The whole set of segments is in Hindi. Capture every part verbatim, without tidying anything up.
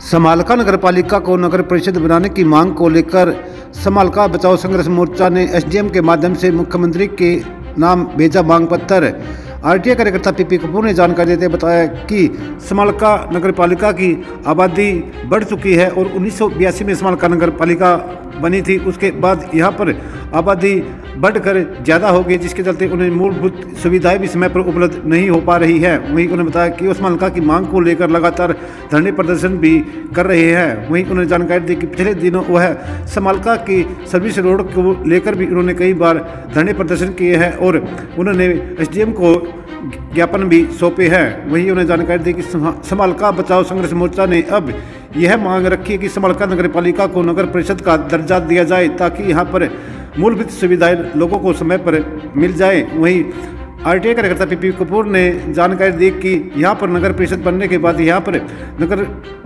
समालखा नगरपालिका को नगर परिषद बनाने की मांग को लेकर समालखा बचाओ संघर्ष मोर्चा ने एसडीएम के माध्यम से मुख्यमंत्री के नाम भेजा मांग पत्र। आरटीआई कार्यकर्ता पीपी कपूर ने जानकारी देते बताया कि समालखा नगरपालिका की आबादी बढ़ चुकी है और उन्नीस सौ बयासी में समालखा नगरपालिका बनी थी। उसके बाद यहाँ पर आबादी बढ़कर ज़्यादा हो गई, जिसके चलते उन्हें मूलभूत सुविधाएं भी समय पर उपलब्ध नहीं हो पा रही है। वहीं उन्होंने बताया कि वो समालखा की मांग को लेकर लगातार धरने प्रदर्शन भी कर रहे हैं। वहीं उन्होंने जानकारी दी कि पिछले दिनों वह समालखा की सर्विस रोड को लेकर भी उन्होंने कई बार धरने प्रदर्शन किए हैं और उन्होंने एसडीएम को ज्ञापन भी सौंपे हैं। वहीं उन्हें जानकारी दी कि समालखा बचाओ संघर्ष मोर्चा ने अब यह मांग रखी है कि समालखा नगरपालिका को नगर परिषद का दर्जा दिया जाए ताकि यहाँ पर मूलभूत सुविधाएं लोगों को समय पर मिल जाए। वहीं आरटीआई कार्यकर्ता पीपी कपूर ने जानकारी दी कि यहाँ पर नगर परिषद बनने के बाद यहाँ पर नगर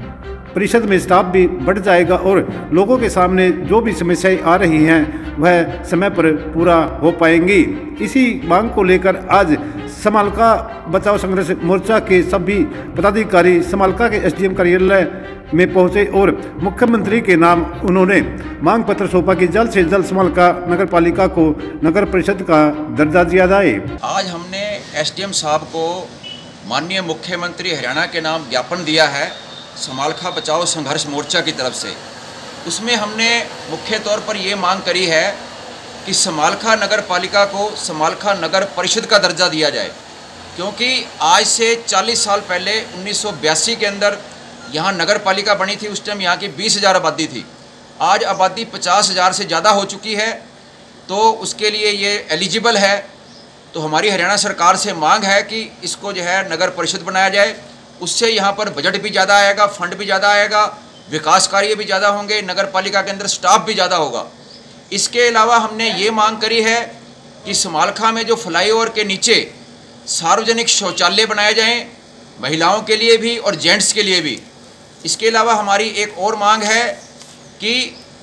परिषद में स्टाफ भी बढ़ जाएगा और लोगों के सामने जो भी समस्याएं आ रही हैं वह समय पर पूरा हो पाएंगी। इसी मांग को लेकर आज समालखा बचाओ संघर्ष मोर्चा के सभी पदाधिकारी समालखा के एसडीएम कार्यालय में पहुंचे और मुख्यमंत्री के नाम उन्होंने मांग पत्र सौंपा कि जल्द से जल्द समालखा नगरपालिका को नगर परिषद का दर्जा दिया जाए। आज हमने एसडीएम साहब को माननीय मुख्यमंत्री हरियाणा के नाम ज्ञापन दिया है समालखा बचाओ संघर्ष मोर्चा की तरफ से। उसमें हमने मुख्य तौर पर ये मांग करी है कि समालखा नगर पालिका को समालखा नगर परिषद का दर्जा दिया जाए, क्योंकि आज से चालीस साल पहले उन्नीस सौ बयासी के अंदर यहाँ नगर पालिका बनी थी। उस टाइम यहाँ की बीस हज़ार आबादी थी। आज आबादी पचास हज़ार से ज़्यादा हो चुकी है, तो उसके लिए ये एलिजिबल है। तो हमारी हरियाणा सरकार से मांग है कि इसको जो है नगर परिषद बनाया जाए। उससे यहाँ पर बजट भी ज़्यादा आएगा, फंड भी ज़्यादा आएगा, विकास कार्य भी ज़्यादा होंगे, नगर पालिका के अंदर स्टाफ भी ज़्यादा होगा। इसके अलावा हमने ये मांग करी है कि समालखा में जो फ्लाईओवर के नीचे सार्वजनिक शौचालय बनाए जाएं, महिलाओं के लिए भी और जेंट्स के लिए भी। इसके अलावा हमारी एक और मांग है कि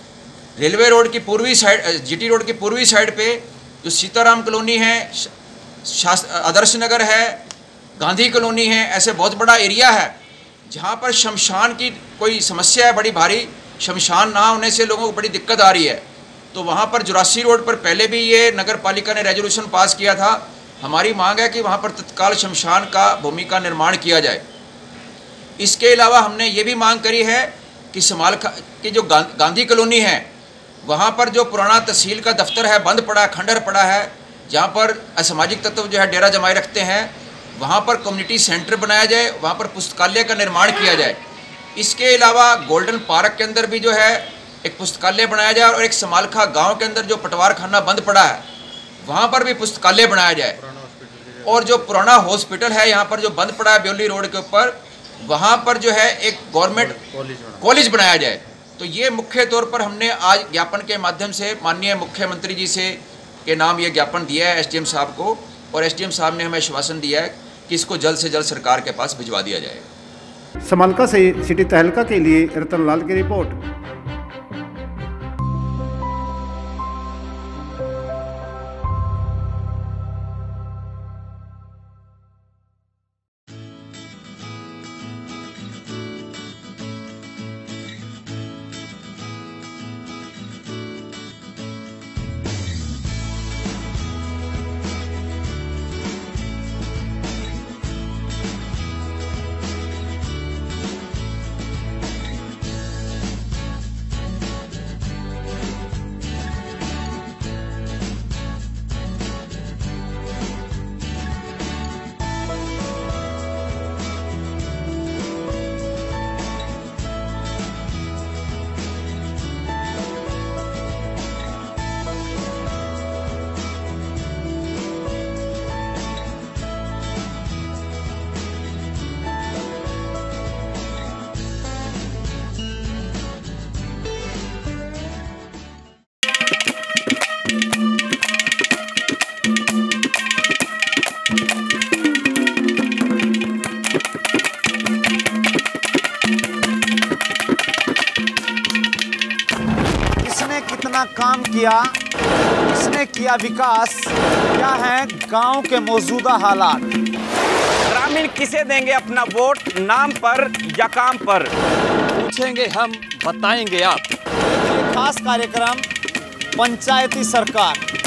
रेलवे रोड की पूर्वी साइड, जीटी रोड की पूर्वी साइड पे जो सीताराम कॉलोनी है, आदर्श नगर है, गांधी कॉलोनी है, ऐसे बहुत बड़ा एरिया है जहाँ पर शमशान की कोई समस्या है बड़ी भारी। शमशान ना होने से लोगों को बड़ी दिक्कत आ रही है। तो वहाँ पर जुरासी रोड पर पहले भी ये नगर पालिका ने रेजोल्यूशन पास किया था। हमारी मांग है कि वहाँ पर तत्काल शमशान का भूमि का निर्माण किया जाए। इसके अलावा हमने ये भी मांग करी है कि समालखा की जो गांधी कॉलोनी है वहाँ पर जो पुराना तहसील का दफ्तर है बंद पड़ा है, खंडर पड़ा है, जहाँ पर असामाजिक तत्व जो है डेरा जमाए रखते हैं, वहाँ पर कम्युनिटी सेंटर बनाया जाए, वहाँ पर पुस्तकालय का निर्माण किया जाए। इसके अलावा गोल्डन पार्क के अंदर भी जो है एक पुस्तकालय बनाया जाए और एक समालखा गांव के अंदर जो पटवार खाना बंद पड़ा है वहाँ पर भी पुस्तकालय बनाया जाए। और जो पुराना हॉस्पिटल है यहाँ पर जो बंद पड़ा है ब्योली रोड के ऊपर, वहाँ पर जो है एक गवर्नमेंट कॉलेज बनाया जाए। तो ये मुख्य तौर पर हमने आज ज्ञापन के माध्यम से माननीय मुख्यमंत्री जी से के नाम ये ज्ञापन दिया है एसडीएम साहब को, और एसडीएम साहब ने हमें आश्वासन दिया है कि इसको जल्द से जल्द सरकार के पास भिजवा दिया जाएगा। समालखा से सिटी तहलका के लिए रतनलाल की रिपोर्ट। कितना काम किया, इसने किया विकास, क्या है गांव के मौजूदा हालात। ग्रामीण किसे देंगे अपना वोट, नाम पर या काम पर? पूछेंगे हम, बताएंगे आप। ये खास कार्यक्रम पंचायती सरकार।